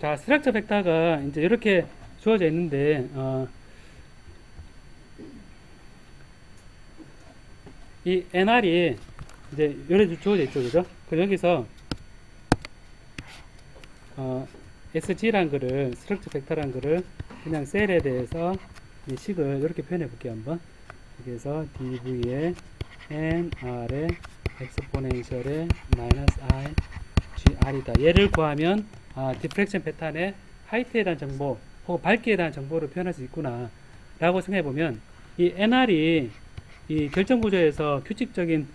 자, 스트럭처 벡터가 이제 이렇게 주어져 있는데, 이 NR이 이제 이렇게 주어져 있죠, 그죠? 그 여기서 SG란 거를, 스트럭처 벡터란 거를 그냥 셀에 대해서 이 식을 이렇게 표현해 볼게요, 한번. 그래서 dv에 nr에 엑스포넨셜에 마이너스 i gr이다. 얘를 구하면 디프렉션 패턴의 하이트에 대한 정보 혹은 밝기에 대한 정보를 표현할 수 있구나 라고 생각해 보면, 이 nr이 이 결정 구조에서 규칙적인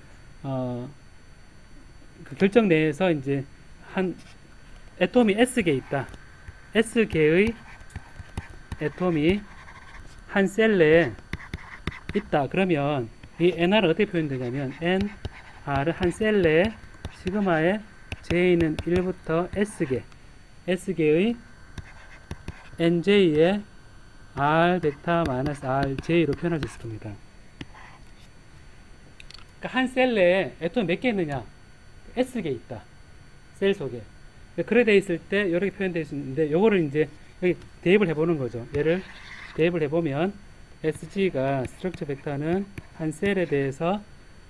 그 결정 내에서 이제 한 애톰이 S개 있다. S개의 애톰이 한 셀 내에 있다. 그러면 이 NR은 어떻게 표현되냐면, NR은 한 셀 내에 시그마의 J는 1부터 S개의 NJ의 R 벡터 마이너스 RJ로 표현할 수 있을 겁니다. 그러니까 한 셀 내에 애톰이 몇 개 있느냐? S개 있다. 셀 속에. 그래 돼 있을 때 이렇게 표현되어 있는데, 요거를 이제 여기 대입을 해보는 거죠. 얘를 대입을 해보면 SG가 스트럭처 벡터는 한 셀에 대해서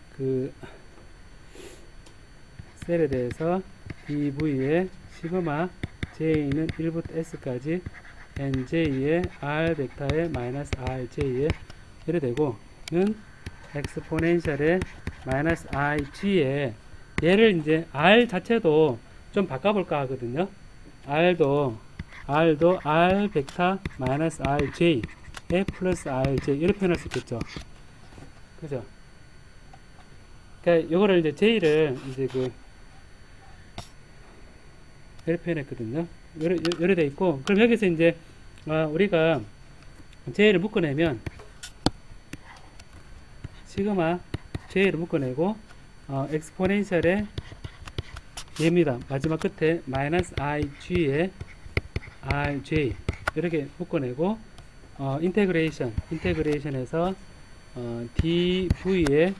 DV의 시그마 J는 1부터 S까지 NJ의 R 벡터의 마이너스 RJ에 이래 되고는 엑스포넨셜의 마이너스 IG에 얘를 이제 R 자체도 좀 바꿔볼까 하거든요. R도 R 벡터 마이너스 RJ 에 플러스 RJ 이렇게 표현할 수 있겠죠. 그죠? 그러니까 요거를 이제 J를 이제 이렇게 표현했거든요. 요래 돼 있고, 그럼 여기서 이제 우리가 J를 묶어내면 시그마 J를 묶어내고 엑스포넨셜의 얘입니다. 마지막 끝에 마이너스 IG에 RJ 이렇게 묶어내고 인테그레이션에서 dv에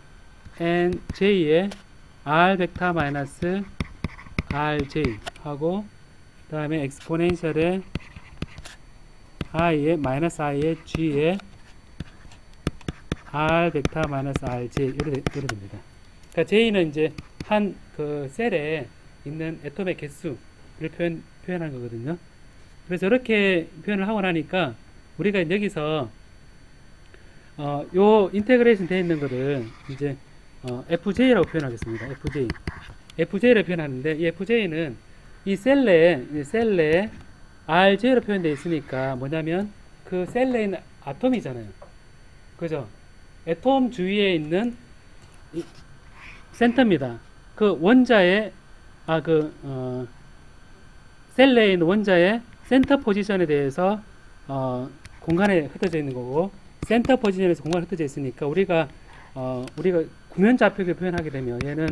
nj에 r 벡터 마이너스 rj 하고, 그 다음에 엑스포넨셜에 i에 마이너스 i에 g에 r 벡터 마이너스 rj 이렇게 됩니다. 그러니까 j는 이제 한 그 셀에 있는 애톰의 개수를 표현한 거거든요. 그래서 이렇게 표현을 하고 나니까 우리가 여기서 요 인테그레이션 되어 있는 거를 이제 FJ라고 표현하겠습니다. FJ를 표현하는데, 이 FJ는 이 셀 내에 RJ로 표현되어 있으니까 뭐냐면 그 셀 내에 있는 아톰이잖아요. 그죠? 애톰 주위에 있는 센터입니다. 그 원자의 셀 내에 있는 원자의 센터 포지션에 대해서 공간에 흩어져 있는 거고, 센터 포지션에서 공간에 흩어져 있으니까 우리가 구면 좌표를 표현하게 되면 얘는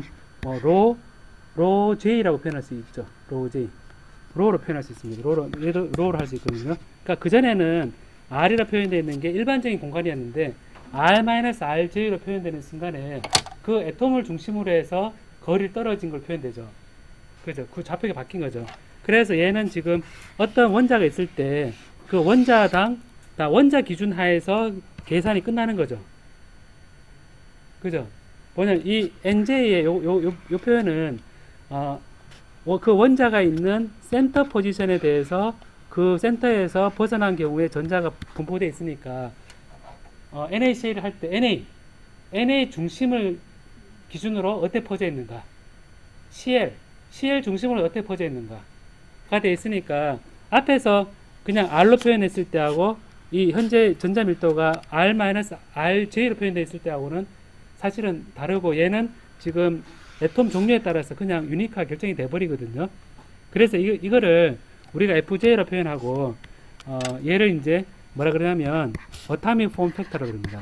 로 J라고 표현할 수 있죠. 로 J. 로로 표현할 수 있습니다. 로로 할 수 있거든요. 그러니까 그전에는 R이라 표현되어 있는 게 일반적인 공간이었는데, R-RJ로 표현되는 순간에 그 애톰을 중심으로 해서 거리를 떨어진 걸 표현되죠. 그죠? 그 좌표가 바뀐 거죠. 그래서 얘는 지금 어떤 원자가 있을 때 그 원자당 원자 기준 하에서 계산이 끝나는 거죠. 그죠? 뭐냐면 이 NJ의 요 표현은 그 원자가 있는 센터 포지션에 대해서 그 센터에서 벗어난 경우에 전자가 분포되어 있으니까 NaCl을 할 때 NA 중심을 기준으로 어떻게 퍼져 있는가, CL 중심으로 어떻게 퍼져 있는가 가 되어 있으니까, 앞에서 그냥 R로 표현했을 때하고 이 현재 전자 밀도가 R-RJ로 표현되어 있을 때하고는 사실은 다르고, 얘는 지금 애톰 종류에 따라서 그냥 유니크하게 결정이 돼 버리거든요. 그래서 이거를 우리가 FJ로 표현하고 얘를 이제 뭐라 그러냐면 어타믹 폼 팩터라고 그럽니다.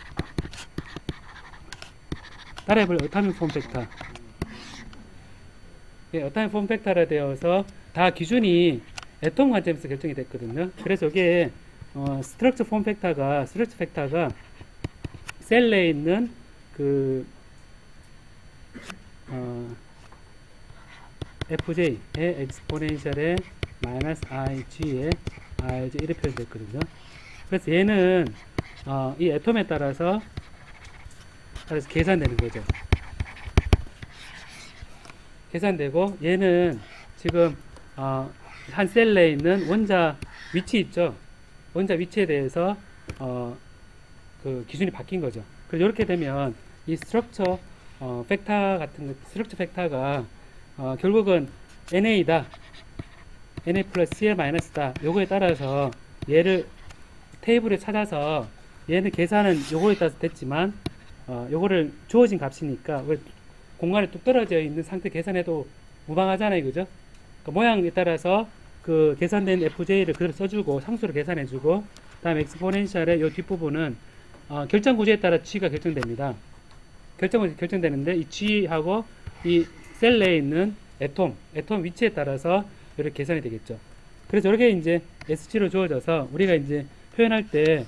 따라해볼래요? 어타믹 폼 팩터. 예, 어타믹 폼 팩터라 되어서 다 기준이 애톰 관점에서 결정이 됐거든요. 그래서 이게 스트럭처 팩터가 셀 내에 있는 FJ의 엑스포넨셜의 마이너스 ig에 rj 이렇게 표현됐거든요. 그래서 얘는 이 애톰에 따라서 계산되는 거죠. 계산되고 얘는 지금 한 셀에 있는 원자 위치 있죠. 원자 위치에 대해서 그 기준이 바뀐 거죠. 그래서 이렇게 되면 이 스트럭처 팩터 같은 스트럭처 팩터가 결국은 NA다. NA 플러스 CL 마이너스다. 요거에 따라서 얘를 테이블에 찾아서 얘는 계산은 요거에 따라서 됐지만 요거를 주어진 값이니까 공간에 뚝 떨어져 있는 상태 계산해도 무방하잖아요. 그죠? 그 모양에 따라서 그 계산된 FJ를 그대로 써주고 상수로 계산해주고 다음 엑스포넨셜의 요 뒷부분은 결정 구조에 따라 G가 결정됩니다. 결정구조 결정되는데 이 G하고 이 셀 내에 있는 애톰 위치에 따라서 이렇게 계산이 되겠죠. 그래서 이렇게 이제 SG로 주어져서 우리가 이제 표현할 때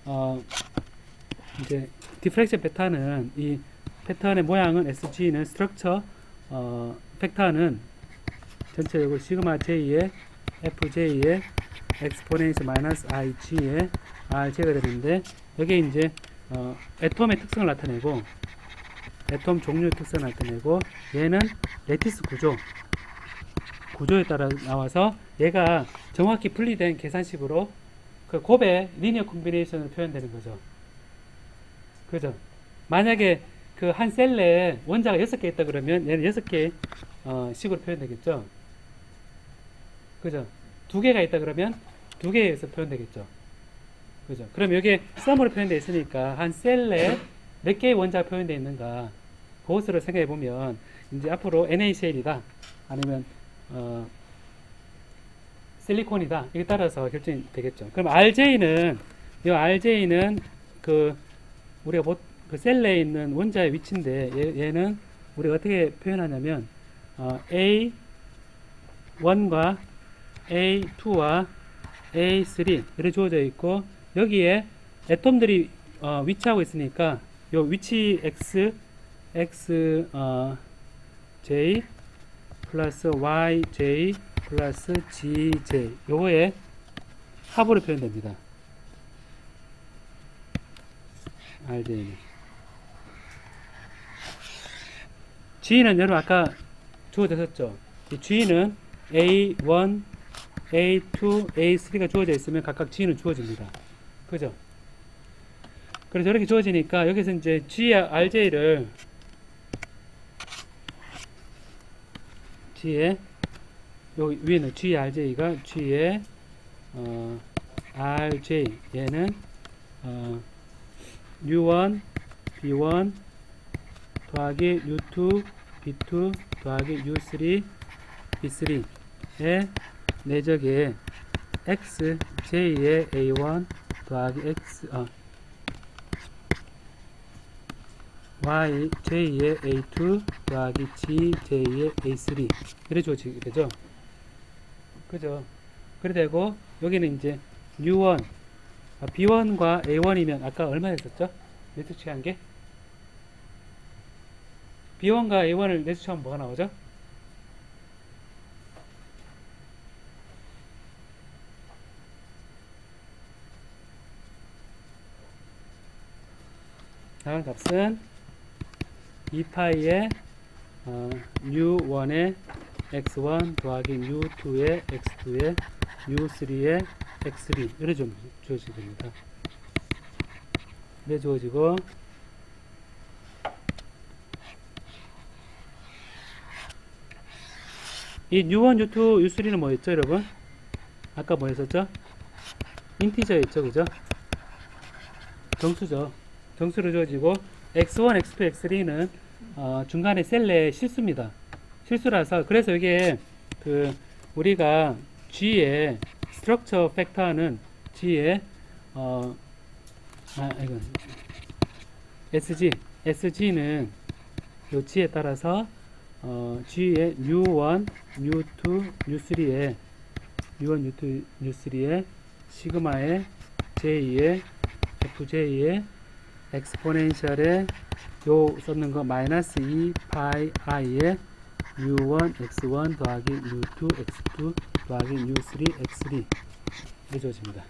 이제 디프렉션 패턴은 이 패턴의 모양은 SG는 스트럭처 팩터는 전체적으로 시그마 J의 FJ의 엑스포넨셜 마이너스 IG의 RJ가 되는데 여기에 이제 애톰의 특성을 나타내고 애톰 종류 특성을 나타내고 얘는 레티스 구조에 따라 나와서 얘가 정확히 분리된 계산식으로 그 곱의 리니어 콤비네이션으로 표현되는 거죠. 그죠? 만약에 그 한 셀에 원자가 6개 있다 그러면 얘는 6개 식으로 표현되겠죠. 그죠? 2개가 있다 그러면 2개에서 표현되겠죠. 그죠? 그럼 여기에 썸으로 표현되어 있으니까 한 셀에 몇 개의 원자가 표현되어 있는가 그것으로 생각해 보면 이제 앞으로 NaCl이다 아니면 실리콘이다 이에 따라서 결정이 되겠죠. 그럼 RJ는 그 우리가 그 셀에 있는 원자의 위치인데 얘는 우리가 어떻게 표현하냐면 A1과 A2와 A3 이렇게 주어져 있고 여기에 애톰들이 위치하고 있으니까 요 위치 J 플러스 YJ 플러스 GJ 요거의 합으로 표현됩니다. RJ는 G는 여러분 아까 주어졌었죠. 이 G는 A1, A2, A3가 주어져 있으면 각각 G는 주어집니다. 그죠? 그래서 이렇게 주어지니까 여기서 이제 G, RJ를 G에 여기 위에는 G, RJ가 G에 RJ 얘는 U1, B1 더하기 U2, B2 더하기 U3, B3의 내적에 XJ의 A1 더하기 YJ의 A2 더하기 GJ의 A3 이렇게 주어지게 되죠. 그죠? 그래 되고 여기는 이제 U1 B1과 A1이면 아까 얼마 했었죠? 내수 취한 게 B1과 A1을 내수 취하면 뭐가 나오죠? 나온 값은 2파이의 U1의 X1 더하기 U2의 X2의 U3의 X3 이렇게 좀 주어지게 됩니다. 이렇게 주어지고 이 U1, U2, U3는 뭐였죠 여러분? 아까 뭐였었죠? 인티저였죠 그죠? 정수죠. 정수로 주어지고 X1, X2, X3는 중간에 셀의 실수입니다. 실수라서 그래서 이게 그 우리가 G의 스트럭처 팩터는 G의 이거 SG는 요 G에 따라서 G의 U1, U2, U3의 U1, U2, U3의 시그마의 J의 FJ의 엑스포넨셜에 요 썼는 거 마이너스 2 파이 i의 U1 X1 더하기 U2 X2 더하기 U3 X3 이렇게 주어집니다.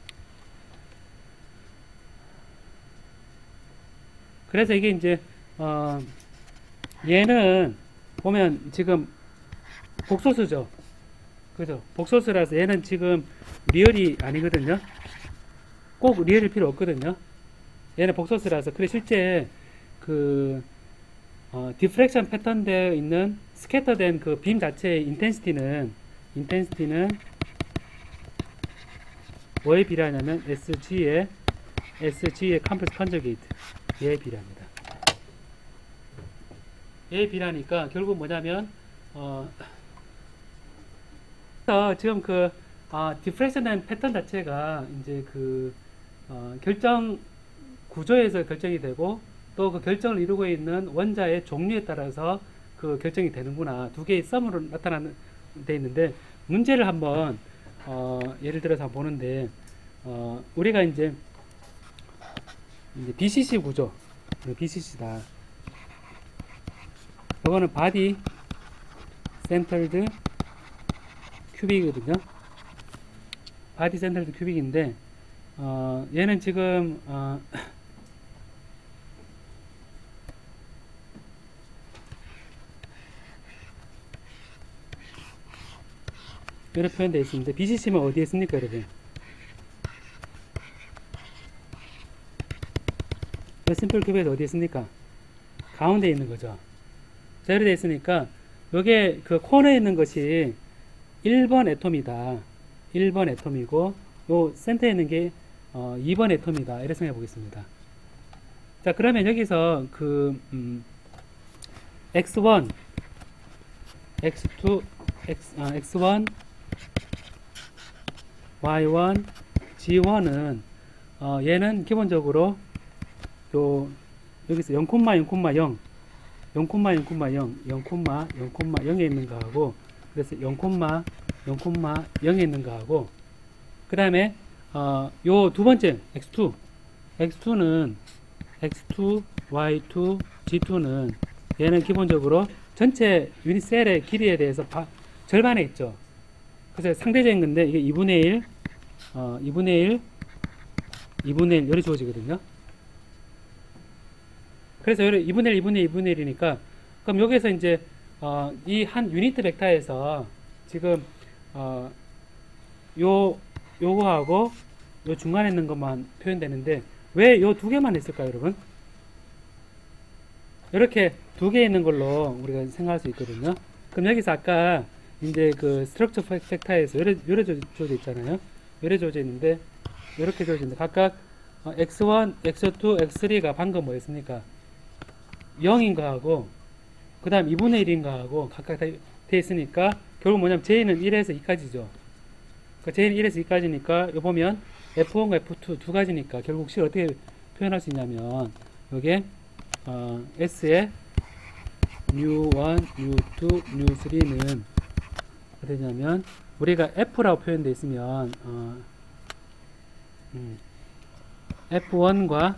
그래서 이게 이제 얘는 보면 지금 복소수죠. 그죠? 복소수라서 얘는 지금 리얼이 아니거든요. 꼭 리얼일 필요 없거든요. 얘는 복소수라서. 그래 실제 그 디프렉션 패턴 되어 있는 스캐터된 그 빔 자체의 인텐시티는 뭐에 비례하냐면 SG의 컴플렉스 컨저게이트 얘에 비례합니다. 얘에 비례하니까 결국 뭐냐면 지금 그 디프렉션된 패턴 자체가 이제 그 결정 구조에서 결정이 되고 또 그 결정을 이루고 있는 원자의 종류에 따라서 그 결정이 되는구나. 두 개의 썸으로 나타나는 데 있는데 문제를 한번 예를 들어서 한번 보는데 우리가 이제 BCC 구조, BCC다. 이거는 바디 센터드 큐빅이거든요. 바디 센터드 큐빅인데 얘는 지금 이렇게 표현되어 있습니다. BCC는 어디에 있습니까, 여러분? 심플 큐브에서 어디에 있습니까? 가운데 있는 거죠. 자, 이렇게 되어 있으니까 요게 그 코너에 있는 것이 1번 애톰이다. 1번 애톰이고 요 센터에 있는 게 2번 애톰이다. 이렇게 생각해 보겠습니다. 자, 그러면 여기서 그 X1, X2, X1, Y1, G1은 얘는 기본적으로 요 여기서 0,0,0, 0,0,0에 있는 거하고 그래서 0,0,0에 있는 거하고 그 다음에 요 두 번째 X2는 X2, Y2, G2는 얘는 기본적으로 전체 유닛 셀의 길이에 대해서 절반에 있죠. 그래서 상대적인 건데 이게 2분의 1, 2분의 1 이렇게 주어지거든요. 그래서 2분의 1, 2분의 1, 2분의 1이니까 그럼 여기서 이제 이 한 유니트 벡터에서 지금 요거하고 요 중간에 있는 것만 표현되는데 왜 요 두 개만 있을까요, 여러분? 이렇게 두 개 있는 걸로 우리가 생각할 수 있거든요. 그럼 여기서 아까 이제 그 스트럭처 팩터에서 요래 주어져 있잖아요. 요래 주어져 있는데 이렇게 주어져 있는데 각각 X1, X2, X3가 방금 뭐였습니까? 0인 거하고 그 다음 2분의 1인 거하고 각각 다 돼 있으니까 결국 뭐냐면 J는 1에서 2까지죠. 그러니까 J는 1에서 2까지니까 요 보면 F1과 F2 두 가지니까 결국 실 어떻게 표현할 수 있냐면 요게 S의 U1, U2, U3는 어떻게 되냐면 우리가 F라고 표현되어 있으면 F1과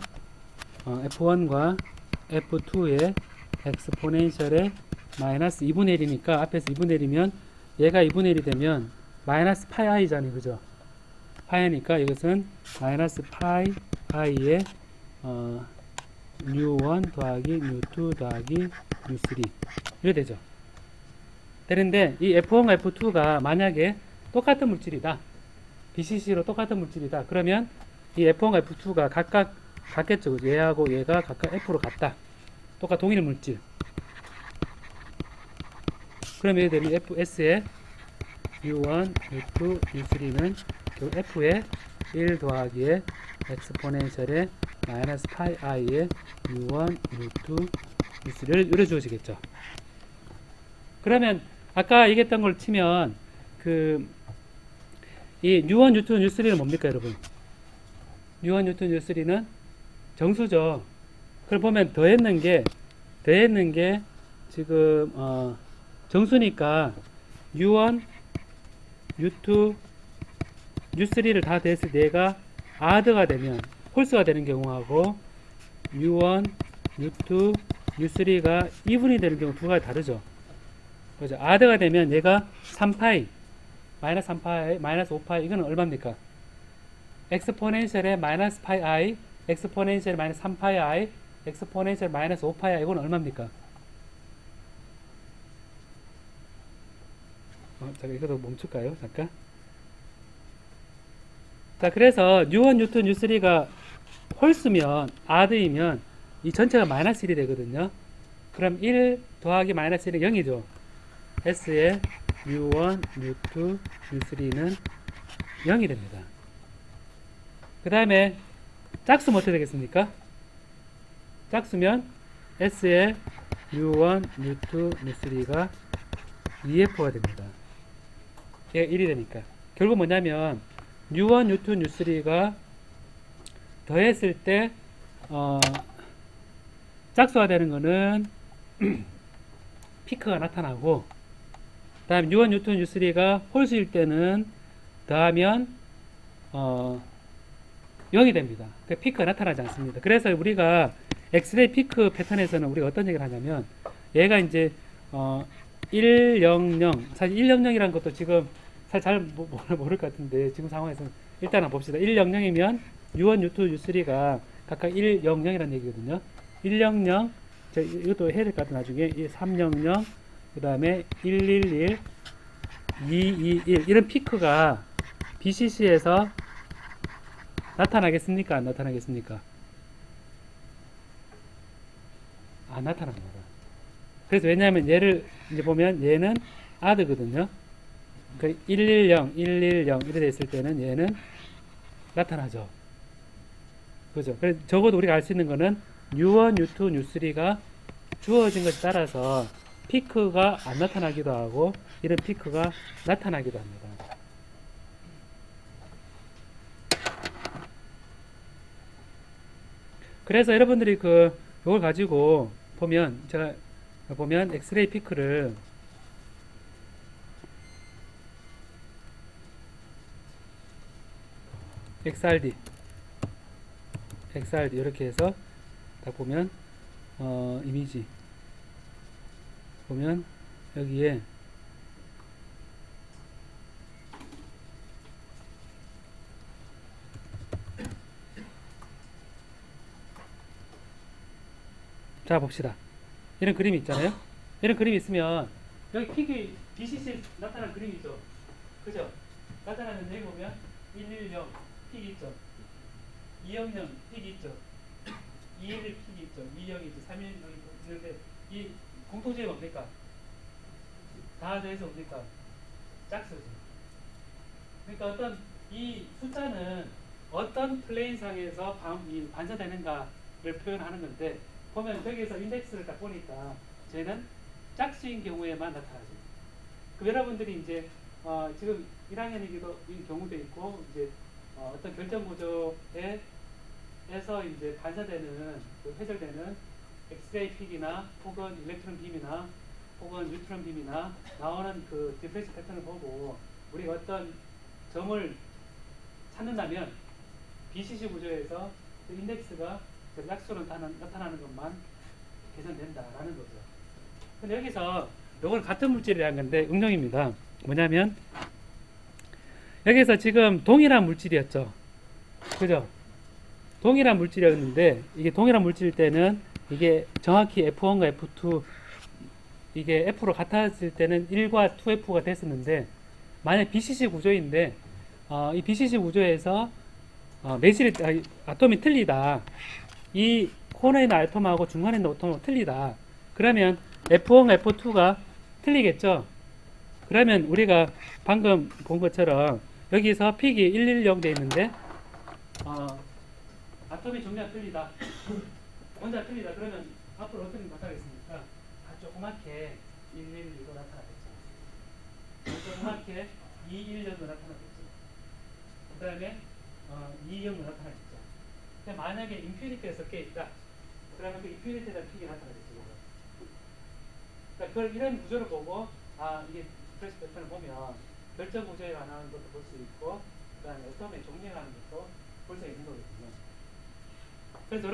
F2의 엑스포넨셜의 마이너스 2분의 1이니까 앞에서 2분의 1이면 얘가 2분의 1이 되면 마이너스 파이 i잖아요. 그죠? 파이니까 이것은 마이너스 파이 i의 U1 더하기 U2 더하기 U3 이렇게 되죠. 되는데 이 F1과 F2가 만약에 똑같은 물질이다. BCC로 똑같은 물질이다. 그러면 이 F1과 F2가 각각 같겠죠. 얘하고 얘가 각각 F로 같다. 똑같은 동일 물질. 그러면 예를 들면 FS의 U1, U2, U3는 F의 1 더하기의 엑스포넨셜의 마이너스 파이 i의 U1, U2, U3 이래 주어지겠죠. 그러면 아까 얘기했던 걸 치면 이 U1, U2, U3는 뭡니까, 여러분? U1, U2, U3는 정수죠. 그걸 보면 더했는 게 지금 정수니까 U1, U2, U3를 다 더했을 때 얘가 아드가 되면 홀수가 되는 경우하고 U1, U2, U3가 이분이 되는 경우 두 가지 다르죠. 그죠? 아드가 되면 얘가 3파이 마이너스 3파이, 마이너스 5파이, 이거는 얼마입니까? 엑스포넨셜의 마이너스 파이 i, 엑스포넨셜의 마이너스 3파이 i, 엑스포넨셜 마이너스 5파이 i, 이건 얼마입니까? 잠깐 이것도 멈출까요? 잠깐. 자, 그래서 U1, U2, U3가 홀수면, 아드이면 이 전체가 마이너스 1이 되거든요. 그럼 1 더하기 마이너스 1은 0이죠. S의 U1, U2, U3는 0이 됩니다. 그 다음에 짝수면 어떻게 되겠습니까? 짝수면 S의 U1, U2, U3가 2F가 됩니다. 얘가 1이 되니까. 결국 뭐냐면 U1, U2, U3가 더했을 때 짝수가 되는 거는 피크가 나타나고, 그 다음에 U1, U2, U3가 홀수일 때는 더하면 0이 됩니다. 그 피크가 나타나지 않습니다. 그래서 우리가 엑스레이 피크 패턴에서는 우리가 어떤 얘기를 하냐면, 얘가 이제 1, 0, 0, 사실 1, 0, 0이라는 것도 지금 사실 잘 모를 것 같은데, 지금 상황에서는 일단 한번 봅시다. 1, 0, 0이면 U1, U2, U3가 각각 1, 0, 0이라는 얘기거든요. 1, 0, 0, 이것도 해야 될 것 같아 나중에. 3, 0, 0, 그 다음에 1, 1, 1, 2, 2, 1, 이런 피크가 BCC에서 나타나겠습니까? 안 나타나겠습니까? 안 나타납니다. 그래서 왜냐하면 얘를 이제 보면 얘는 아드거든요. 그 110, 110 이렇게 됐을 때는 얘는 나타나죠. 그죠? 그래서 적어도 우리가 알 수 있는 거는 U1, U2, U3가 주어진 것에 따라서 피크가 안 나타나기도 하고 이런 피크가 나타나기도 합니다. 그래서 여러분들이 이걸 가지고 보면, 제가 보면 엑스레이 피크를 XRD 이렇게 해서 딱 보면 이미지 보면 여기에 자 봅시다. 이런 그림이 있잖아요. 이런 그림이 있으면 여기 픽이 BCC에 나타난 그림이죠. 그죠? 나타나면 여기 보면 110 픽이 있죠. 200 픽이 있죠. 211 픽이 있죠. 20이 있죠. 310이 있는데 이 공통점이 뭡니까? 다 더해서 뭡니까? 짝수죠. 그러니까 어떤 이 숫자는 어떤 플레인상에서 반사되는가를 표현하는 건데, 보면 저기에서 인덱스를 딱 보니까 쟤는 짝수인 경우에만 나타나죠. 그 여러분들이 이제 지금 1학년이기도 이 경우도 있고, 이제 어떤 결정 구조에서 이제 반사되는 회절되는 엑스레이 픽이나 혹은 일렉트론 빔이나 혹은 뉴트론 빔이나 나오는 그 디프렉션 패턴을 보고 우리가 어떤 점을 찾는다면 BCC 구조에서 그 인덱스가 짝수로 나타나는 것만 계산된다라는 거죠. 근데 여기서 이건 같은 물질이라는 건데 응용입니다. 뭐냐면 여기서 지금 동일한 물질이었죠. 그죠? 동일한 물질이었는데, 이게 동일한 물질일 때는 이게 정확히 F1과 F2 이게 F로 같았을 때는 1과 2F가 됐었는데, 만약 BCC 구조인데 이 BCC 구조에서 아톰이 틀리다. 이 코너에 있는 아톰하고 중간에 있는 아톰하고 틀리다. 그러면 F1과 F2가 틀리겠죠. 그러면 우리가 방금 본 것처럼 여기서 픽이 110 돼 있는데 아톰의 종류가 틀리다. 원자가 틀리다. 그러면 앞으로 어떻게 나타나겠습니까? 조그맣게 112로 나타나겠죠. 조그맣게 210도 나타나겠죠. 그 다음에 210도 나타나겠죠. 근데 만약에 인피니티에 섞여 있다. 그러면 그 인피니티에 대한 픽이 나타나겠죠. 그러니까 그걸 이런 구조를 보고 이게 디프렉션 패턴을 보면 결정 구조에 관한 것도 볼 수 있고, 그 다음에 어떤 종류에 관한 것도 볼 수 있는 거거든요. 그래서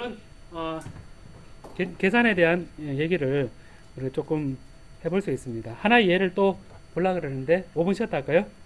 이런 계산에 대한 얘기를 우리 조금 해볼 수 있습니다. 하나의 예를 또 보려고 그러는데 5분 쉬었다 할까요?